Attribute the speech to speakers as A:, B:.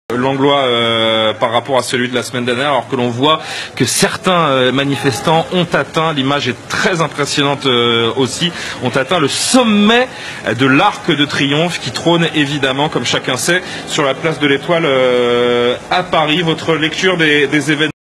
A: Langlois par rapport à celui de la semaine dernière, alors que l'on voit que certains manifestants ont atteint, l'image est très impressionnante aussi, ont atteint le sommet de l'Arc de Triomphe qui trône évidemment, comme chacun sait, sur la place de l'Étoile à Paris. Votre lecture des événements